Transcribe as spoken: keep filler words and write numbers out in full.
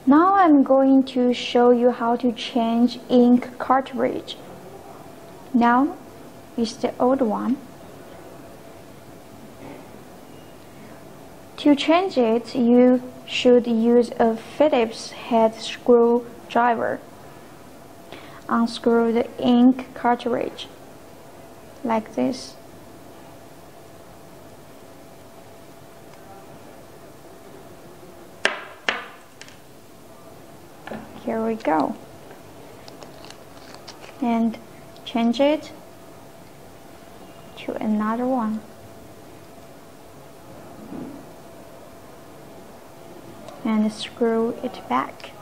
Now I'm going to show you how to change ink cartridge. Now is the old one. To change it, you should use a Phillips head screwdriver. Unscrew the ink cartridge like this. Here we go. And change it to another one. And screw it back.